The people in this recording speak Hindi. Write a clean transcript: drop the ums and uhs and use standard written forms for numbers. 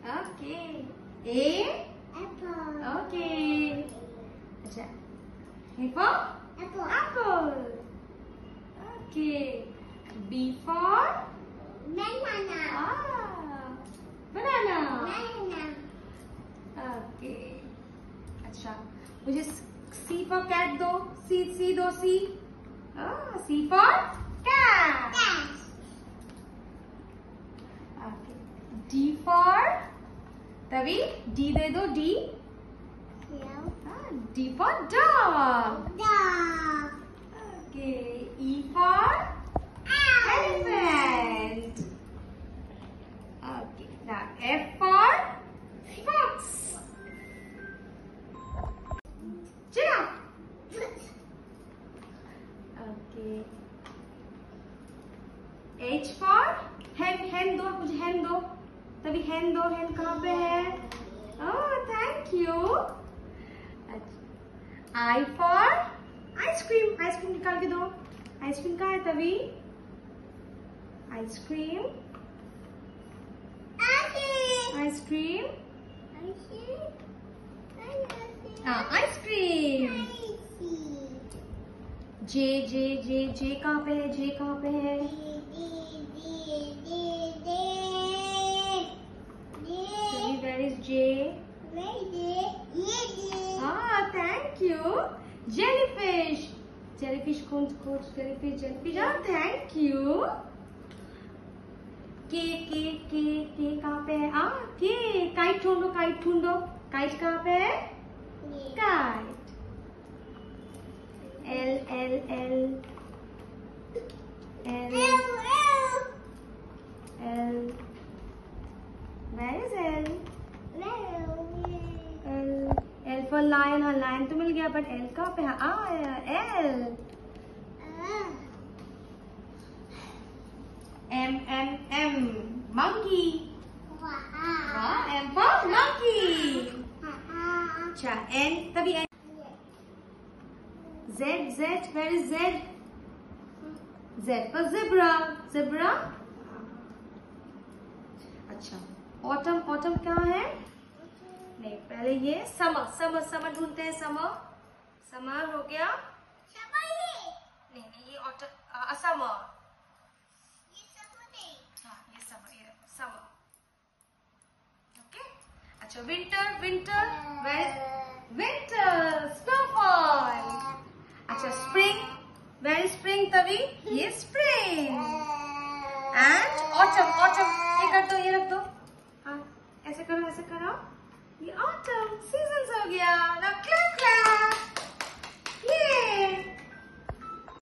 Okay. A. Apple. Okay. अच्छा. A for Apple. apple. Okay. B for Banana. banana. Banana. Okay. अच्छा. मुझे C for cat दो. C दो C. C for cat. Cat. Okay. D for तभी D दे दो D. D for dog. Dog. Okay. E for elephant. Okay. Now F for fox. Giraffe. Okay. H for hen दो मुझे hen दो. तभी hen दो. hen कहाँ पे है? Oh, thank you. I for ice cream. ice cream निकाल के दो. ice cream कहाँ है तभी? ice cream. ice cream. ice cream. J कहाँ पे है? J कहाँ पे है? तभी where is J? Thank you. Jellyfish. Jellyfish कौन jellyfish. Thank you. K कहाँ पे है? K. Kite ढूंढो. Kite कहाँ पे है? Kite. L. Where is L? L for lion. हाँ lion तो मिल गया but L कहाँ पे है? L. M. Monkey. M for monkey. अच्छा N तभी N. Z. Where is Z? Z for zebra. अच्छा autumn क्या है? नहीं पहले ये summer ढूंढते हैं. summer हो गया. नहीं ये autumn summer. हाँ ये summer. Okay. अच्छा winter. Where is winter? Snowfall. अच्छा spring. Where is spring तभी? ये spring. And autumn. ये कर दो, ये रख दो. हाँ ऐसे करो. ये autumn. Seasons हो